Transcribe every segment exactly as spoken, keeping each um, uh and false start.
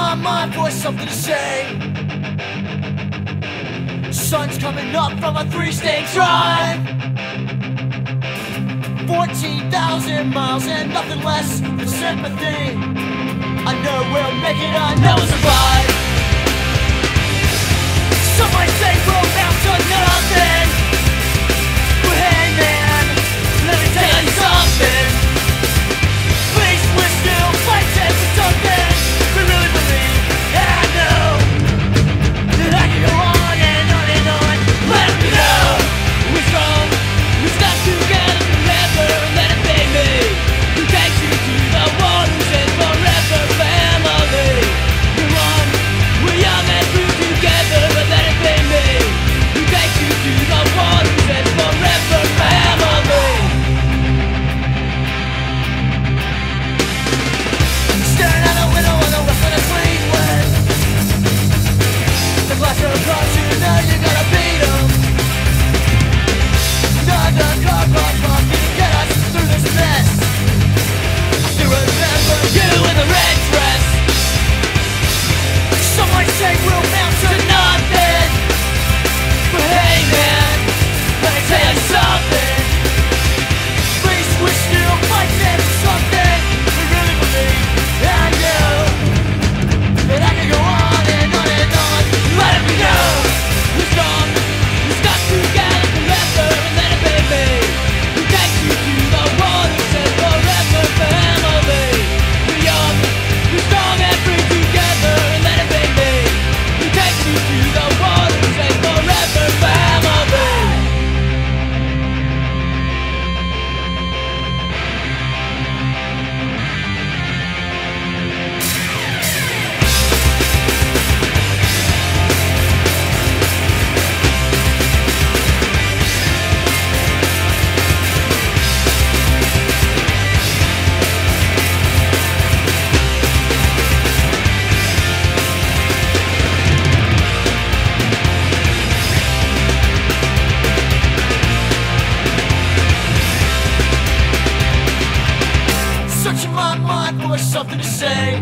my mind for something to say. Sun's coming up from a three-state drive. Fourteen thousand miles and nothing less than sympathy. I know we'll make it, I know we'll survive. Some might say we'll bounce to nothing, but hey man, let me tell you something. Please, we're still fighting for something we really believe. And I know that I can go on and on and on. Let me know we're strong, we stuck together forever. Let it be me who takes you to the waters and forever family. We're one, we're young and true together. But let it be me who takes you to the waters and forever family. Staring out the window on the west side of Cleveland. The glass are across you, now you gotta beat 'em. Another car park park can get us through this mess. I still remember you in the red dress. Some might say we'll bounce to nothing, but hey man, let me tell you something. Please, we're still fighting for something we really believe. I know that I can go on and on and on. Let it be known we're strong, we stuck together forever. And let it be me who takes you to the waters and forever family. We're young, we're strong and free together. And let it be me who takes you to the waters and forever family. Searching my mind for something to say.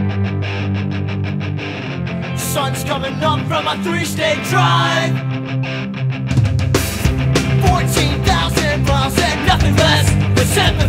Sun's coming up from a three-state drive. Fourteen thousand miles and nothing less than sympathy.